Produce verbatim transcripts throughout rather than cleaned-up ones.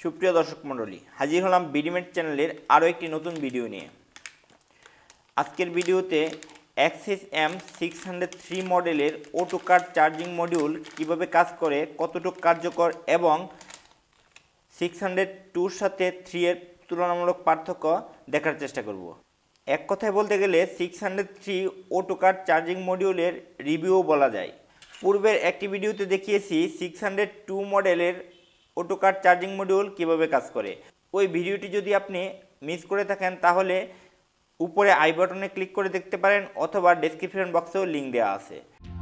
সুপ্রিয় দর্শক মণ্ডলী, হাজির হলাম বিডিমেট চ্যানেলের আরও একটি নতুন ভিডিও নিয়ে। আজকের ভিডিওতে Axis M six hundred three মডেলের অটো কাট চার্জিং মডিউল কীভাবে কাজ করে, কতটুকু কার্যকর এবং সিক্স হান্ড্রেড টুর সাথে থ্রি এর তুলনামূলক পার্থক্য দেখার চেষ্টা করব। এক কথায় বলতে গেলে six hundred three auto cut charging মডিউলের রিভিউ বলা যায়। পূর্বের একটি ভিডিওতে দেখিয়েছি সিক্স হান্ড্রেড টু মডেলের অটো কাট চার্জিং মডিউল কীভাবে কাজ করে। ওই ভিডিওটি যদি আপনি মিস করে থাকেন তাহলে উপরে আই বাটনে ক্লিক করে দেখতে পারেন, অথবা ডেসক্রিপশন বক্সেও লিঙ্ক দেওয়া আছে।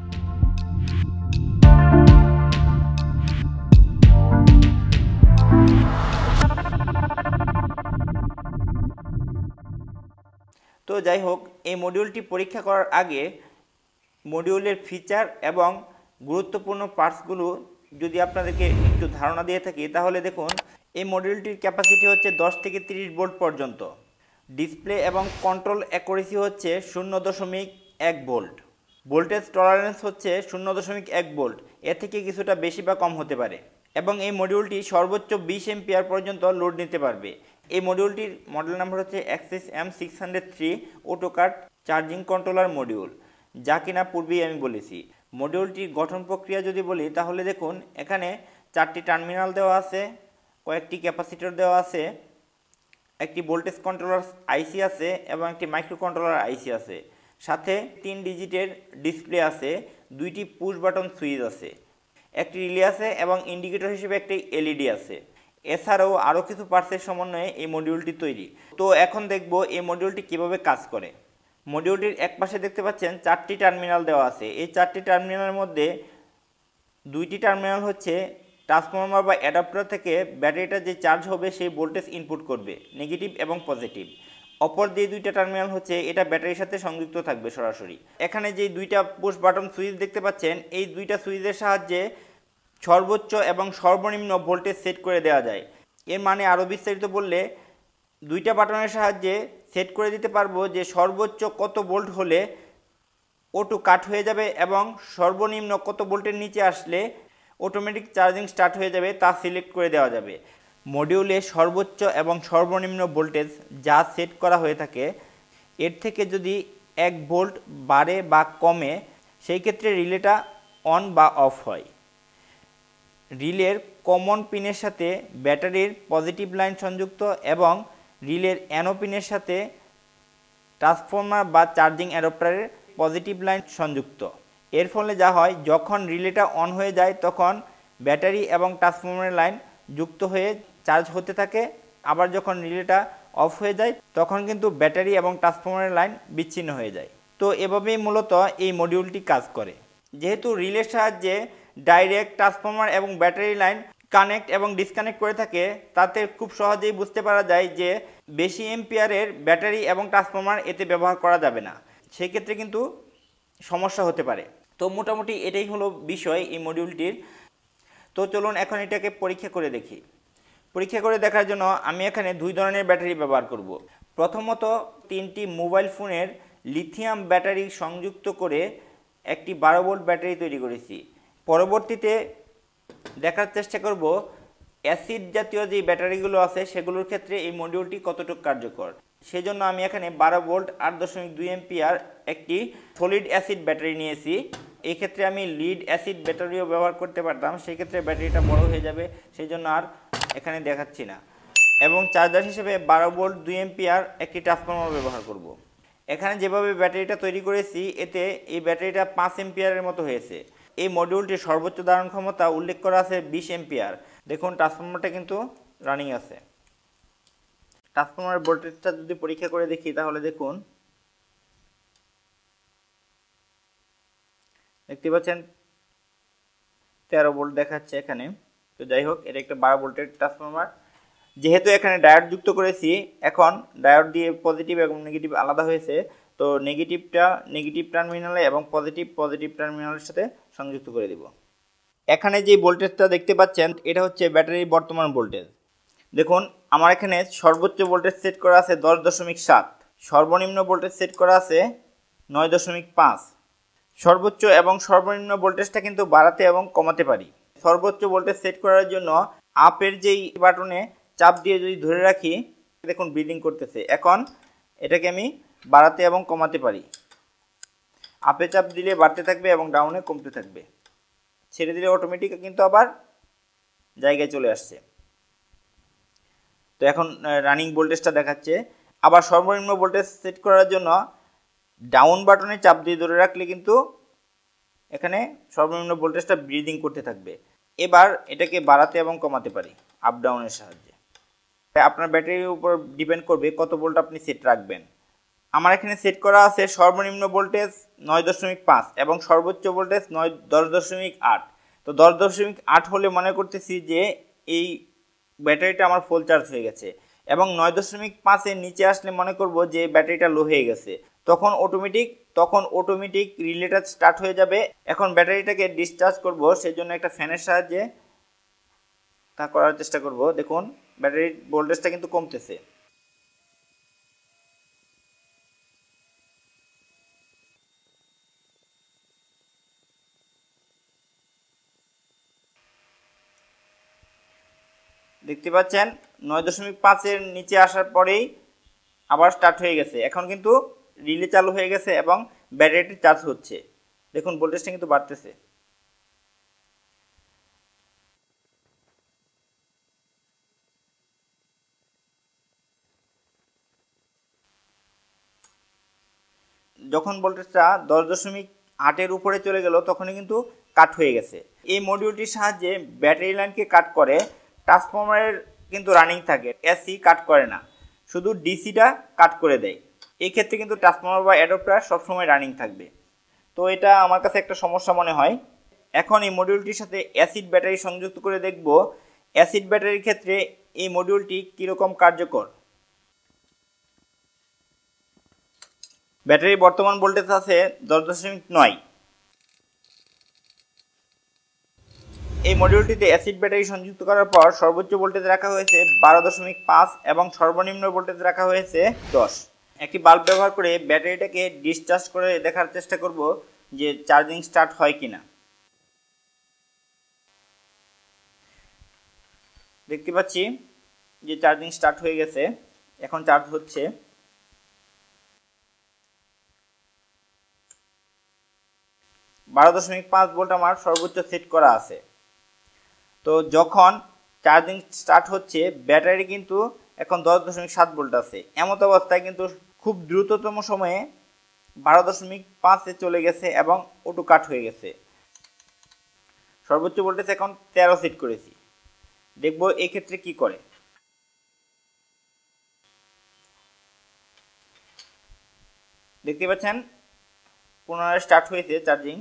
তো যাই হোক, এই মডিউলটি পরীক্ষা করার আগে মডিউলের ফিচার এবং গুরুত্বপূর্ণ পার্টসগুলো যদি আপনাদেরকে একটু ধারণা দিয়ে থাকি তাহলে দেখুন, এই মডিউলটির ক্যাপাসিটি হচ্ছে দশ থেকে তিরিশ ভোল্ট পর্যন্ত। ডিসপ্লে এবং কন্ট্রোল অ্যাকুরেসি হচ্ছে শূন্য দশমিক এক ভোল্ট। ভোল্টেজ টলারেন্স হচ্ছে শূন্য দশমিক এক ভোল্ট, এর থেকে কিছুটা বেশি বা কম হতে পারে। এবং এই মডিউলটি সর্বোচ্চ বিশ এম্পিয়ার পর্যন্ত লোড নিতে পারবে। এই মডিউলটির মডেল নাম্বার হচ্ছে Axis M six hundred three auto cut charging controller module, যা কিনা পূর্বেই আমি বলেছি। মডিউলটির গঠন প্রক্রিয়া যদি বলি তাহলে দেখুন, এখানে চারটি টার্মিনাল দেওয়া আছে, কয়েকটি ক্যাপাসিটর দেওয়া আছে, একটি ভোল্টেজ কন্ট্রোলার আইসি আছে এবং একটি মাইক্রো কন্ট্রোলার আইসি আছে। সাথে তিন ডিজিটের ডিসপ্লে আছে, দুইটি পুশ বাটন সুইচ আছে, একটি রিলে আছে এবং ইন্ডিকেটর হিসেবে একটি এলইডি আছে। এছাড়াও আরও কিছু পার্টসের সমন্বয়ে এই মডিউলটি তৈরি। তো এখন দেখব এই মডিউলটি কিভাবে কাজ করে। মডিউলটির এক পাশে দেখতে পাচ্ছেন চারটি টার্মিনাল দেওয়া আছে। এই চারটি টার্মিনালের মধ্যে দুইটি টার্মিনাল হচ্ছে ট্রান্সফর্মার বা অ্যাডাপ্টার থেকে ব্যাটারিটা যে চার্জ হবে সেই ভোল্টেজ ইনপুট করবে, নেগেটিভ এবং পজিটিভ। অপর যে দুইটা টার্মিনাল হচ্ছে এটা ব্যাটারির সাথে সংযুক্ত থাকবে সরাসরি। এখানে যে দুইটা পুশ বাটন সুইচ দেখতে পাচ্ছেন, এই দুইটা সুইচের সাহায্যে সর্বোচ্চ এবং সর্বনিম্ন ভোল্টেজ সেট করে দেওয়া যায়। এর মানে আরও বিস্তারিত বললে, দুইটা বাটনের সাহায্যে সেট করে দিতে পারবো যে সর্বোচ্চ কত ভোল্ট হলে অটো কাট হয়ে যাবে এবং সর্বনিম্ন কত ভোল্টের নিচে আসলে অটোমেটিক চার্জিং স্টার্ট হয়ে যাবে, তা সিলেক্ট করে দেওয়া যাবে। মডিউলে সর্বোচ্চ এবং সর্বনিম্ন ভোল্টেজ যা সেট করা হয়ে থাকে, এর থেকে যদি এক ভোল্ট বাড়ে বা কমে সেই ক্ষেত্রে রিলেটা অন বা অফ হয়। রিলের কমন পিনের সাথে ব্যাটারির পজিটিভ লাইন সংযুক্ত এবং রিলের অ্যানো পিনের সাথে ট্রান্সফর্মার বা চার্জিং অ্যাডাপ্টারের পজিটিভ লাইন সংযুক্ত। এর ফলে যা হয়, যখন রিলেটা অন হয়ে যায় তখন ব্যাটারি এবং ট্রান্সফর্মারের লাইন যুক্ত হয়ে চার্জ হতে থাকে, আবার যখন রিলেটা অফ হয়ে যায় তখন কিন্তু ব্যাটারি এবং ট্রান্সফর্মারের লাইন বিচ্ছিন্ন হয়ে যায়। তো এভাবেই মূলত এই মডিউলটি কাজ করে। যেহেতু রিলের সাহায্যে ডাইরেক্ট ট্রান্সফর্মার এবং ব্যাটারি লাইন কানেক্ট এবং ডিসকানেক্ট করে থাকে, তাতে খুব সহজেই বুঝতে পারা যায় যে বেশি এম্পিয়ারের ব্যাটারি এবং ট্রান্সফর্মার এতে ব্যবহার করা যাবে না, সেই ক্ষেত্রে কিন্তু সমস্যা হতে পারে। তো মোটামুটি এটাই হলো বিষয় এই মডিউলটির। তো চলুন এখন এটাকে পরীক্ষা করে দেখি। পরীক্ষা করে দেখার জন্য আমি এখানে দুই ধরনের ব্যাটারি ব্যবহার করব। প্রথমত তিনটি মোবাইল ফোনের লিথিয়াম ব্যাটারি সংযুক্ত করে একটি বারো ভোল্ট ব্যাটারি তৈরি করেছি। পরবর্তীতে দেখার চেষ্টা করব অ্যাসিড জাতীয় যে ব্যাটারিগুলো আছে সেগুলোর ক্ষেত্রে এই মডিউলটি কতটুকু কার্যকর। সেজন্য আমি এখানে বারো ভোল্ট আট দশমিক দুই এম্পিয়ার একটি সলিড অ্যাসিড ব্যাটারি নিয়েছি। এই ক্ষেত্রে আমি লিড অ্যাসিড ব্যাটারিও ব্যবহার করতে পারতাম, সেই ক্ষেত্রে ব্যাটারিটা বড় হয়ে যাবে, সেই জন্য আর এখানে দেখাচ্ছি না। এবং চার্জার হিসেবে বারো ভোল্ট দুই এম্পিয়ার একটি ট্রান্সফর্মার ব্যবহার করব। এখানে যেভাবে ব্যাটারিটা তৈরি করেছি এতে এই ব্যাটারিটা পাঁচ এম্পিয়ারের মতো হয়েছে। এই মডিউলটির সর্বোচ্চ ধারণ ক্ষমতা উল্লেখ করা আছে বিশ এম্পিয়ার। দেখুন ট্রান্সফর্মারটা কিন্তু রানিং আছে। ট্রান্সফর্মারের ভোল্টেজটা যদি পরীক্ষা করে দেখি তাহলে দেখুন, দেখতে পাচ্ছেন তেরো ভোল্ট দেখাচ্ছে এখানে। তো যাই হোক, এটা একটা বারো ভোল্টের ট্রান্সফর্মার। যেহেতু এখানে ডায়োড যুক্ত করেছি, এখন ডায়োড দিয়ে পজিটিভ এবং নেগেটিভ আলাদা হয়েছে। তো নেগেটিভটা নেগেটিভ টার্মিনালে এবং পজিটিভ পজিটিভ টার্মিনালের সাথে সংযুক্ত করে দেব। এখানে যে ভোল্টেজটা দেখতে পাচ্ছেন এটা হচ্ছে ব্যাটারির বর্তমান ভোল্টেজ। দেখুন আমার এখানে সর্বোচ্চ ভোল্টেজ সেট করা আছে দশ দশমিক সাত, সর্বনিম্ন ভোল্টেজ সেট করা আছে নয় দশমিক পাঁচ। সর্বোচ্চ এবং সর্বনিম্ন ভোল্টেজটা কিন্তু বাড়াতে এবং কমাতে পারি। সর্বোচ্চ ভোল্টেজ সেট করার জন্য আপের যেই বাটনে চাপ দিয়ে যদি ধরে রাখি, দেখুন ব্লিডিং করতেছে। এখন এটাকে আমি বাড়াতে এবং কমাতে পারি। আপে চাপ দিলে বাড়তে থাকবে এবং ডাউনে কমতে থাকবে। ছেড়ে দিলে অটোমেটিক কিন্তু আবার জায়গায় চলে আসছে। তো এখন রানিং ভোল্টেজটা দেখাচ্ছে। আবার সর্বনিম্ন ভোল্টেজ সেট করার জন্য ডাউন বাটনে চাপ দিয়ে ধরে রাখলে কিন্তু এখানে সর্বনিম্ন ভোল্টেজটা ব্রিদিং করতে থাকবে। এবার এটাকে বাড়াতে এবং কমাতে পারি আপ ডাউনের সাহায্যে। আপনার ব্যাটারির উপর ডিপেন্ড করবে কত ভোল্ট আপনি সেট রাখবেন। আমার এখানে সেট করা আছে সর্বনিম্ন ভোল্টেজ নয় দশমিক পাঁচ এবং সর্বোচ্চ ভোল্টেজ নয় দশ দশমিক আট। তো দশ দশমিক আট হলে মনে করতেছি যে এই ব্যাটারিটা আমার ফুল চার্জ হয়ে গেছে, এবং নয় দশমিক পাঁচের নিচে আসলে মনে করব যে ব্যাটারিটা লো হয়ে গেছে। তখন অটোমেটিক তখন অটোমেটিক রিলেটা স্টার্ট হয়ে যাবে। এখন ব্যাটারিটাকে ডিসচার্জ করব, সেই জন্য একটা ফ্যানের সাহায্যে তা করার চেষ্টা করব। দেখুন ব্যাটারির ভোল্টেজটা কিন্তু কমতেছে। দেখতে পাচ্ছেন নয় দশমিক পাঁচের নিচে আসার পরেই আবার স্টার্ট হয়ে গেছে। এখন কিন্তু রিলে চালু হয়ে গেছে এবং ব্যাটারিটি চার্জ হচ্ছে। দেখুন ভোল্টেজটা কিন্তু বাড়তেছে। যখন ভোল্টেজটা দশ দশমিক আটের উপরে চলে গেল তখনই কিন্তু কাট হয়ে গেছে। এই মডিউলটির সাহায্যে ব্যাটারি লাইনকে কাট করে, ট্রান্সফরমারের কিন্তু রানিং থাকে, এসি কাট করে না, শুধু ডিসিটা কাট করে দেয়। এই ক্ষেত্রে কিন্তু ট্রান্সফরমার বা অ্যাডাপ্টার সবসময় রানিং থাকবে। তো এটা আমার কাছে একটা সমস্যা মনে হয়। এখন এই মডিউলটির সাথে অ্যাসিড ব্যাটারি সংযুক্ত করে দেখব অ্যাসিড ব্যাটারির ক্ষেত্রে এই মডিউলটি কীরকম কার্যকর। ব্যাটারির বর্তমান ভোল্টেজ আছে দশ দশমিক নয়। এই মডিউলটিতে অ্যাসিড ব্যাটারি সংযুক্ত করার পর সর্বোচ্চ ভোল্টেজ রাখা হয়েছে বারো দশমিক পাঁচ এবং সর্বনিম্ন ভোল্টেজ রাখা হয়েছে দশ। একটি বাল্ব ব্যবহার করে ব্যাটারিটাকে ডিসচার্জ করে দেখার চেষ্টা করব যে চার্জিং স্টার্ট হয় কিনা। দেখতে পাচ্ছি যে চার্জিং স্টার্ট হয়ে গেছে, এখন চার্জ হচ্ছে। বারো দশমিক পাঁচ ভোল্ট আমার সর্বোচ্চ সেট করা আছে। তো যখন চার্জিং স্টার্ট হচ্ছে ব্যাটারি কিন্তু এখন দশ দশমিক সাত ভোল্ট আছে। এমত অবস্থায় কিন্তু খুব দ্রুততম সময়ে বারো দশমিক পাঁচে চলে গেছে এবং অটো কাট হয়ে গেছে। সর্বোচ্চ ভোল্টেজ এখন তেরো সেট করেছি, দেখব এই ক্ষেত্রে কি করে। দেখতে পাচ্ছেন পুনরায় স্টার্ট হয়েছে চার্জিং।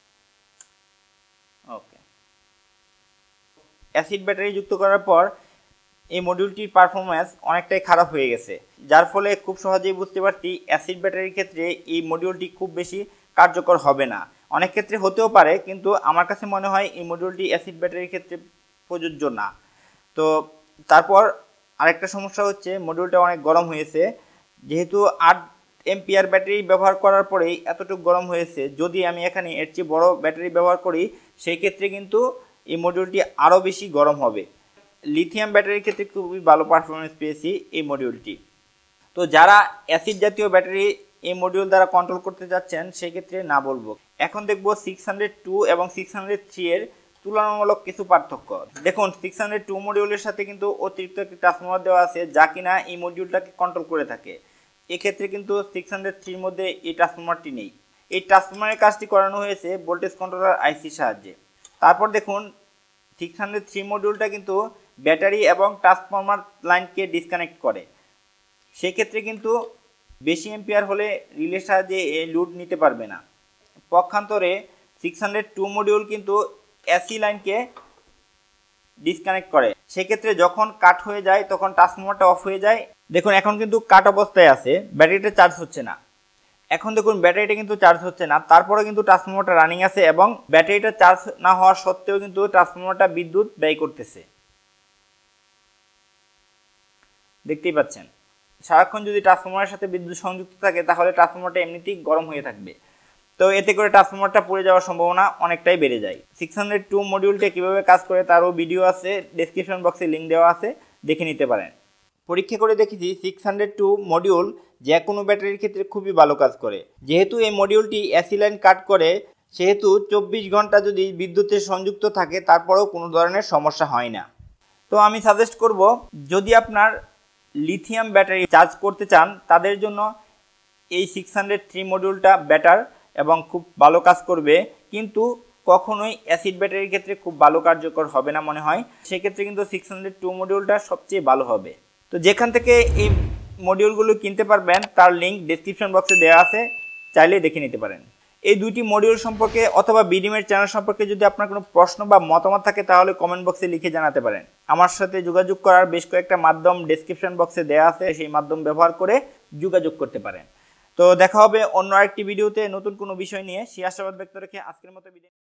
ওকে, অ্যাসিড ব্যাটারি যুক্ত করার পর এই মডিউলটির পারফরম্যান্স অনেকটাই খারাপ হয়ে গেছে, যার ফলে খুব সহজেই বুঝতে পারছি অ্যাসিড ব্যাটারির ক্ষেত্রে এই মডিউলটি খুব বেশি কার্যকর হবে না। অনেক ক্ষেত্রে হতেও পারে, কিন্তু আমার কাছে মনে হয় এই মডিউলটি অ্যাসিড ব্যাটারির ক্ষেত্রে প্রযোজ্য না। তো তারপর আরেকটা সমস্যা হচ্ছে মডিউলটা অনেক গরম হয়েছে। যেহেতু আট এম্পিয়ার ব্যাটারি ব্যবহার করার পরেই এতটুকু গরম হয়েছে, যদি আমি এখানে এর চেয়ে বড় ব্যাটারি ব্যবহার করি সেই ক্ষেত্রে কিন্তু এই মডিউলটি আরও বেশি গরম হবে। লিথিয়াম ব্যাটারির ক্ষেত্রে খুবই ভালো পারফরমেন্স পেয়েছি এই মডিউলটি। তো যারা অ্যাসিড জাতীয় ব্যাটারি এই মডিউল দ্বারা কন্ট্রোল করতে যাচ্ছেন সেই ক্ষেত্রে না বলবো। এখন দেখব সিক্স হান্ড্রেড টু এবং সিক্স হান্ড্রেড থ্রি এর তুলনামূলক কিছু পার্থক্য। দেখুন সিক্স হান্ড্রেড টু মডিউলের সাথে কিন্তু অতিরিক্ত একটি ট্রান্সফরমার দেওয়া আছে যা কিনা এই মডিউলটাকে কন্ট্রোল করে থাকে। এক্ষেত্রে কিন্তু সিক্স হান্ড্রেড থ্রির মধ্যে এই ট্রান্সফরমারটি নেই। এই ট্রান্সফরমারের কাজটি করানো হয়েছে ভোল্টেজ কন্ট্রোলার আইসির সাহায্যে। তারপর দেখুন সিক্স হান্ড্রেড থ্রি মডিউলটা কিন্তু ব্যাটারি এবং ট্রান্সফরমার লাইনকে ডিসকানেক্ট করে। সেক্ষেত্রে কিন্তু বেশি এম্পিয়ার হলে রিলের সাহায্যে এই লোড নিতে পারবে না। পক্ষান্তরে সিক্স হান্ড্রেড টু মডিউল কিন্তু এসি লাইনকে ডিসকানেক্ট করে। সেক্ষেত্রে যখন কাট হয়ে যায় তখন ট্রান্সফরমারটা অফ হয়ে যায়। দেখুন এখন কিন্তু কাট অবস্থায় আছে, ব্যাটারিটা চার্জ হচ্ছে না। এখন দেখুন ব্যাটারিটা কিন্তু চার্জ হচ্ছে না, তারপরে কিন্তু ট্রান্সফরমারটা রানিং আছে এবং ব্যাটারিটা চার্জ না হওয়া সত্ত্বেও কিন্তু ট্রান্সফরমারটা বিদ্যুৎ ব্যয় করতেছে। দেখতেই পাচ্ছেন সারাক্ষণ যদি ট্রান্সফরমারের সাথে বিদ্যুৎ সংযুক্ত থাকে তাহলে ট্রান্সফরমারটা এমনিতেই গরম হয়ে থাকবে। তো এতে করে ট্রান্সফরমারটা পুড়ে যাওয়ার সম্ভাবনা অনেকটাই বেড়ে যায়। সিক্স হান্ড্রেড টু মডিউলটা কীভাবে কাজ করে তারও ভিডিও আছে, ডেসক্রিপশন বক্সে লিঙ্ক দেওয়া আছে, দেখে নিতে পারেন। পরীক্ষা করে দেখেছি সিক্স হান্ড্রেড টু মডিউল যে কোনো ব্যাটারির ক্ষেত্রে খুবই ভালো কাজ করে। যেহেতু এই মডিউলটি এসি লাইন কাট করে, সেহেতু চব্বিশ ঘন্টা যদি বিদ্যুতের সংযুক্ত থাকে তারপরেও কোনো ধরনের সমস্যা হয় না। তো আমি সাজেস্ট করব, যদি আপনার লিথিয়াম ব্যাটারি চার্জ করতে চান তাদের জন্য এই সিক্স হান্ড্রেড থ্রি মডিউলটা বেটার এবং খুব ভালো কাজ করবে, কিন্তু কখনোই অ্যাসিড ব্যাটারির ক্ষেত্রে খুব ভালো কার্যকর হবে না মনে হয়। সেক্ষেত্রে কিন্তু সিক্স হান্ড্রেড টু মডিউলটা সবচেয়ে ভালো হবে। তো যেখান থেকে এই মডিউলগুলো কিনতে পারবেন তার লিঙ্ক ডেসক্রিপশন বক্সে দেওয়া আছে, চাইলে দেখে নিতে পারেন। এই দুইটি মডিউল সম্পর্কে অথবা বিডিমের চ্যানেল সম্পর্কে যদি আপনার কোনো প্রশ্ন বা মতামত থাকে তাহলে কমেন্ট বক্সে লিখে জানাতে পারেন। আমার সাথে যোগাযোগ করার বেশ কয়েকটা মাধ্যম ডেসক্রিপশন বক্সে দেওয়া আছে, সেই মাধ্যম ব্যবহার করে যোগাযোগ করতে পারেন। তো দেখা হবে অন্য আরেকটি ভিডিওতে নতুন কোনো বিষয় নিয়ে। সেই আশাবাদ ব্যক্ত রেখে আজকের মতো বিদায়।